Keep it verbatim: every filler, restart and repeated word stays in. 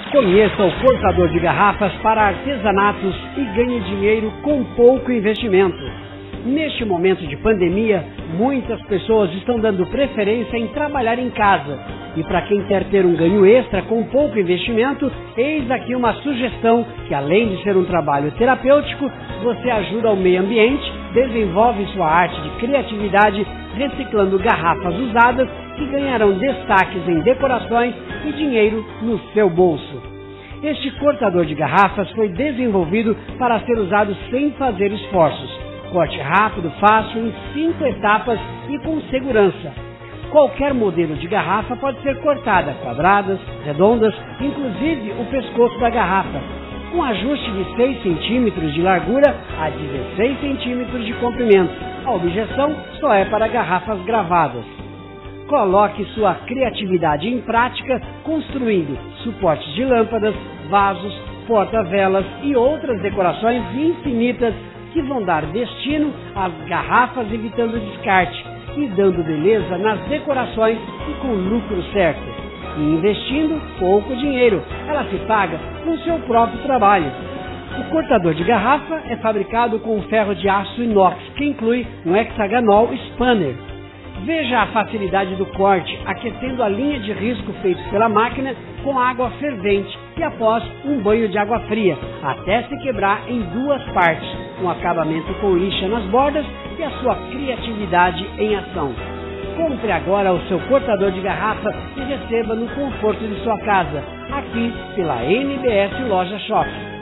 Conheça o cortador de garrafas para artesanatos e ganhe dinheiro com pouco investimento. Neste momento de pandemia, muitas pessoas estão dando preferência em trabalhar em casa. E para quem quer ter um ganho extra com pouco investimento, eis aqui uma sugestão que, além de ser um trabalho terapêutico, você ajuda o meio ambiente, desenvolve sua arte de criatividade reciclando garrafas usadas que ganharão destaques em decorações e dinheiro no seu bolso. Este cortador de garrafas foi desenvolvido para ser usado sem fazer esforços. Corte rápido, fácil, em cinco etapas e com segurança. Qualquer modelo de garrafa pode ser cortada, quadradas, redondas, inclusive o pescoço da garrafa, com ajuste de seis centímetros de largura a dezesseis centímetros de comprimento. A objeção só é para garrafas gravadas. Coloque sua criatividade em prática construindo suportes de lâmpadas, vasos, porta-velas e outras decorações infinitas que vão dar destino às garrafas, evitando descarte e dando beleza nas decorações e com lucro certo. E investindo pouco dinheiro, ela se paga com seu próprio trabalho. O cortador de garrafa é fabricado com ferro de aço inox, que inclui um hexagonal spanner. Veja a facilidade do corte, aquecendo a linha de risco feito pela máquina com água fervente e após um banho de água fria, até se quebrar em duas partes, um acabamento com lixa nas bordas e a sua criatividade em ação. Compre agora o seu cortador de garrafa e receba no conforto de sua casa, aqui pela N B S Loja Shopping.